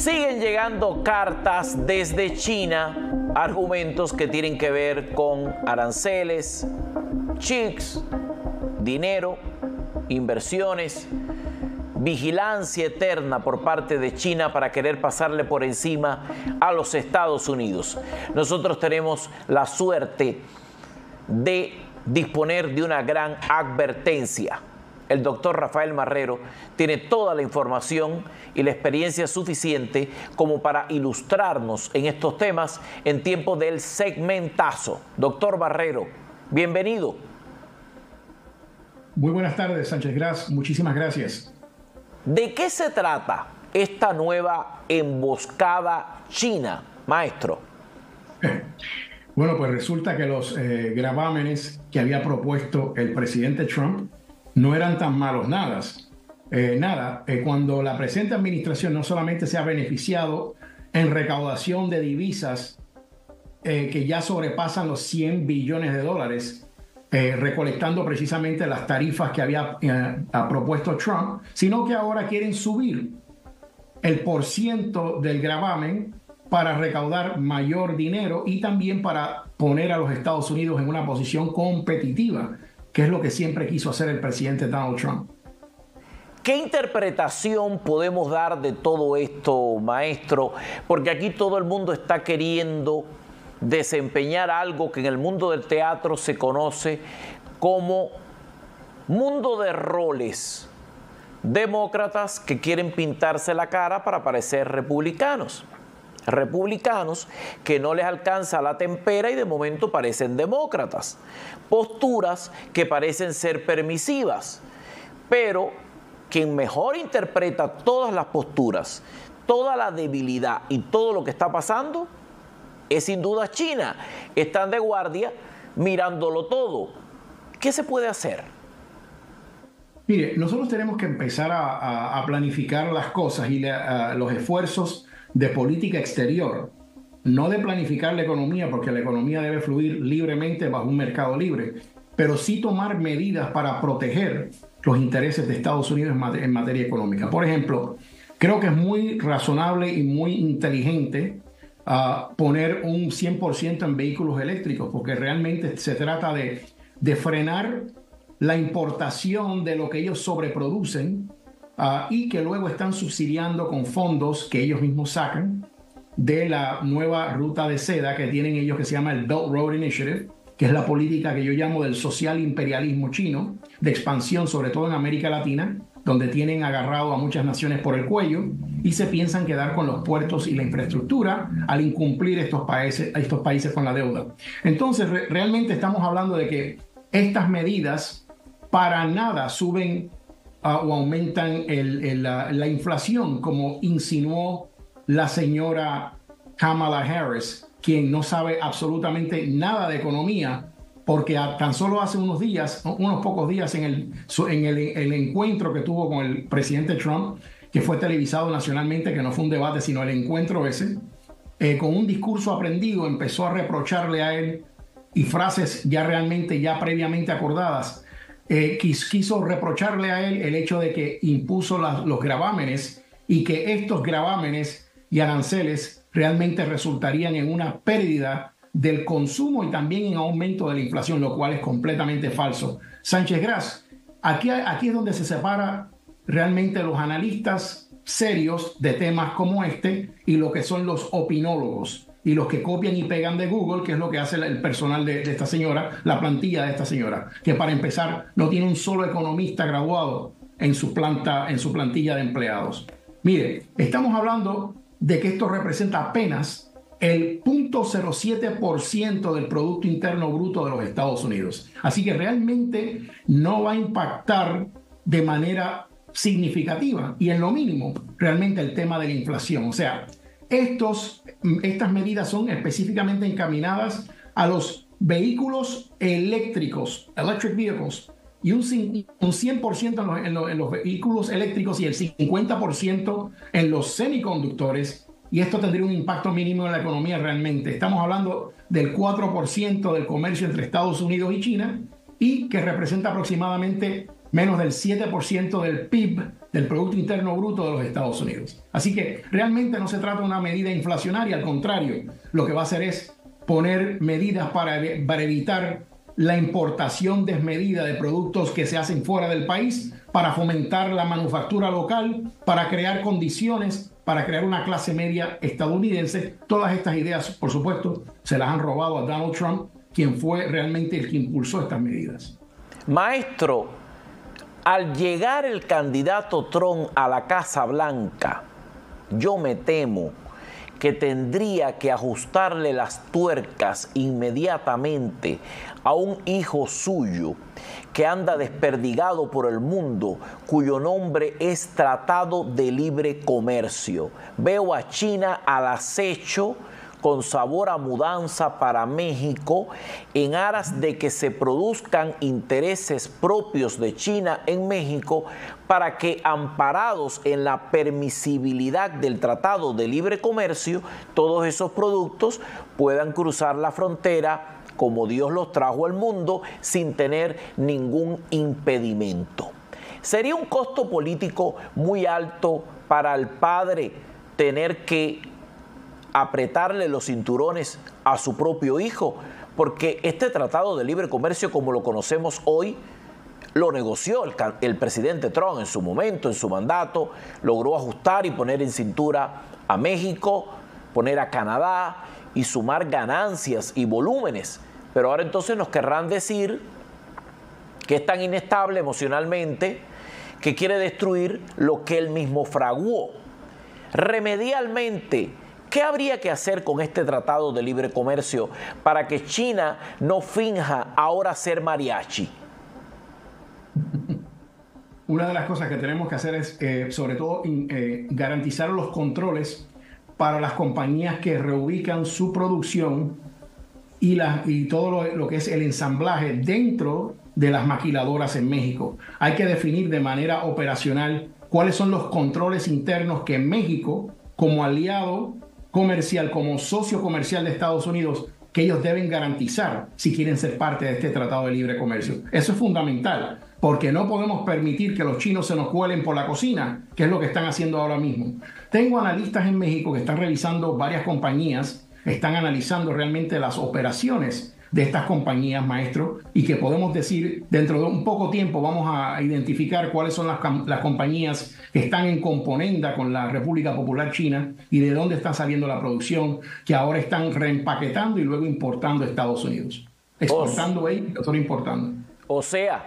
Siguen llegando cartas desde China, argumentos que tienen que ver con aranceles, chips, dinero, inversiones, vigilancia eterna por parte de China para querer pasarle por encima a los Estados Unidos. Nosotros tenemos la suerte de disponer de una gran advertencia. El doctor Rafael Marrero tiene toda la información y la experiencia suficiente como para ilustrarnos en estos temas en tiempo del segmentazo. Doctor Marrero, bienvenido. Muy buenas tardes, Sánchez Gras. Muchísimas gracias. ¿De qué se trata esta nueva emboscada china, maestro? Bueno, pues resulta que los gravámenes que había propuesto el presidente Trump no eran tan malos cuando la presente administración no solamente se ha beneficiado en recaudación de divisas que ya sobrepasan los 100 billones de dólares, recolectando precisamente las tarifas que había propuesto Trump, sino que ahora quieren subir el porciento del gravamen para recaudar mayor dinero y también para poner a los Estados Unidos en una posición competitiva, que es lo que siempre quiso hacer el presidente Donald Trump. ¿Qué interpretación podemos dar de todo esto, maestro? Porque aquí todo el mundo está queriendo desempeñar algo que en el mundo del teatro se conoce como mundo de roles. Demócratas que quieren pintarse la cara para parecer republicanos. Republicanos que no les alcanza la tempera y de momento parecen demócratas. Posturas que parecen ser permisivas, pero quien mejor interpreta todas las posturas, toda la debilidad y todo lo que está pasando es sin duda China. Están de guardia mirándolo todo. ¿Qué se puede hacer? Mire, nosotros tenemos que empezar a planificar las cosas y los esfuerzos de política exterior, no de planificar la economía, porque la economía debe fluir libremente bajo un mercado libre, pero sí tomar medidas para proteger los intereses de Estados Unidos en materia económica. Por ejemplo, creo que es muy razonable y muy inteligente poner un 100% en vehículos eléctricos, porque realmente se trata de frenar la importación de lo que ellos sobreproducen y que luego están subsidiando con fondos que ellos mismos sacan de la nueva ruta de seda que tienen ellos, que se llama el Belt Road Initiative, que es la política que yo llamo del social imperialismo chino, de expansión sobre todo en América Latina, donde tienen agarrado a muchas naciones por el cuello y se piensan quedar con los puertos y la infraestructura al incumplir estos países con la deuda. Entonces, realmente estamos hablando de que estas medidas para nada suben o aumentan la inflación, como insinuó la señora Kamala Harris, quien no sabe absolutamente nada de economía, porque tan solo hace unos pocos días en el encuentro que tuvo con el presidente Trump, que fue televisado nacionalmente, que no fue un debate, sino el encuentro ese, con un discurso aprendido empezó a reprocharle a él y frases ya previamente acordadas. Quiso reprocharle a él el hecho de que impuso los gravámenes y que estos gravámenes y aranceles realmente resultarían en una pérdida del consumo y también en aumento de la inflación, lo cual es completamente falso. Sánchez Gras, aquí es donde se separa realmente los analistas serios de temas como este y lo que son los opinólogos y los que copian y pegan de Google, que es lo que hace el personal de esta señora, la plantilla de esta señora, que para empezar no tiene un solo economista graduado en su plantilla de empleados. Mire, estamos hablando de que esto representa apenas el 0.07% del Producto Interno Bruto de los Estados Unidos. Así que realmente no va a impactar de manera significativa y en lo mínimo realmente el tema de la inflación. O sea, estas medidas son específicamente encaminadas a los vehículos eléctricos, electric vehicles, y un 100% en los vehículos eléctricos y el 50% en los semiconductores, y esto tendría un impacto mínimo en la economía realmente. Estamos hablando del 4% del comercio entre Estados Unidos y China y que representa aproximadamente menos del 7% del PIB del Producto Interno Bruto de los Estados Unidos. Así que realmente no se trata de una medida inflacionaria, al contrario, lo que va a hacer es poner medidas para evitar la importación desmedida de productos que se hacen fuera del país, para fomentar la manufactura local, para crear condiciones, para crear una clase media estadounidense. Todas estas ideas, por supuesto, se las han robado a Donald Trump, quien fue realmente el que impulsó estas medidas. Maestro, al llegar el candidato Trump a la Casa Blanca, yo me temo que tendría que ajustarle las tuercas inmediatamente a un hijo suyo que anda desperdigado por el mundo, cuyo nombre es Tratado de Libre Comercio. Veo a China al acecho con sabor a mudanza para México en aras de que se produzcan intereses propios de China en México para que, amparados en la permisibilidad del Tratado de Libre Comercio, todos esos productos puedan cruzar la frontera como Dios los trajo al mundo sin tener ningún impedimento. Sería un costo político muy alto para el padre tener que apretarle los cinturones a su propio hijo, porque este Tratado de Libre Comercio, como lo conocemos hoy, lo negoció el presidente Trump en su momento, en su mandato, logró ajustar y poner en cintura a México, poner a Canadá y sumar ganancias y volúmenes. Pero ahora entonces nos querrán decir que es tan inestable emocionalmente que quiere destruir lo que él mismo fraguó. Remedialmente, ¿qué habría que hacer con este Tratado de Libre Comercio para que China no finja ahora ser mariachi? Una de las cosas que tenemos que hacer es, sobre todo, garantizar los controles para las compañías que reubican su producción y todo lo que es el ensamblaje dentro de las maquiladoras en México. Hay que definir de manera operacional cuáles son los controles internos que México, como aliado comercial, como socio comercial de Estados Unidos, que ellos deben garantizar si quieren ser parte de este Tratado de Libre Comercio. Eso es fundamental, porque no podemos permitir que los chinos se nos cuelen por la cocina, que es lo que están haciendo ahora mismo. Tengo analistas en México que están revisando varias compañías, están analizando realmente las operaciones de estas compañías, maestro, y que podemos decir, dentro de un poco tiempo vamos a identificar cuáles son las compañías que están en componenda con la República Popular China y de dónde está saliendo la producción, que ahora están reempaquetando y luego importando a Estados Unidos. Exportando ellos, están importando. O sea,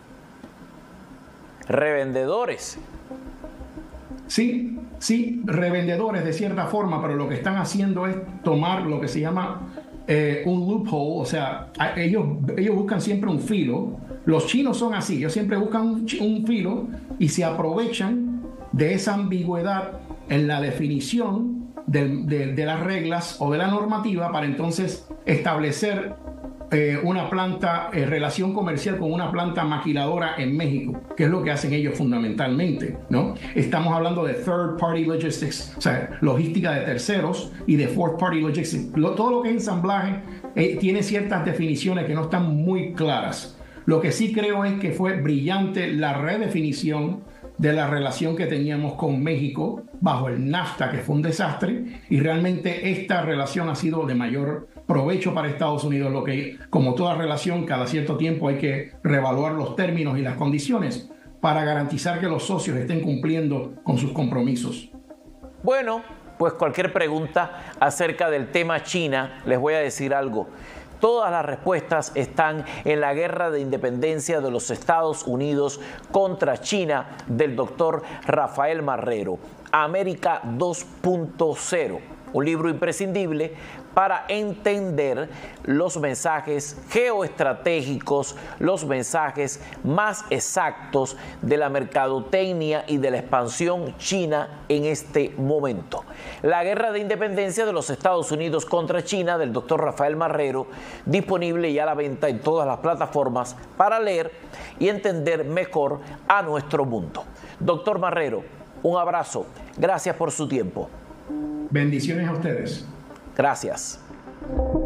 revendedores. Sí, revendedores de cierta forma, pero lo que están haciendo es tomar lo que se llama un loophole, o sea, ellos buscan siempre un filo. Los chinos son así, ellos siempre buscan un filo y se aprovechan de esa ambigüedad en la definición de las reglas o de la normativa para entonces establecer una planta, relación comercial con una planta maquiladora en México, que es lo que hacen ellos fundamentalmente, ¿no? Estamos hablando de third party logistics, o sea, logística de terceros, y de fourth party logistics. Todo lo que es ensamblaje tiene ciertas definiciones que no están muy claras. Lo que sí creo es que fue brillante la redefinición de la relación que teníamos con México bajo el NAFTA, que fue un desastre, y realmente esta relación ha sido de mayor provecho para Estados Unidos, lo que, como toda relación, cada cierto tiempo hay que reevaluar los términos y las condiciones para garantizar que los socios estén cumpliendo con sus compromisos. Bueno, pues cualquier pregunta acerca del tema China, les voy a decir algo. Todas las respuestas están en la guerra de independencia de los Estados Unidos contra China del doctor Rafael Marrero, América 2.0, un libro imprescindible para entender los mensajes geoestratégicos, los mensajes más exactos de la mercadotecnia y de la expansión china en este momento. La guerra de independencia de los Estados Unidos contra China del doctor Rafael Marrero, disponible ya a la venta en todas las plataformas para leer y entender mejor a nuestro mundo. Doctor Marrero, un abrazo. Gracias por su tiempo. Bendiciones a ustedes. Gracias.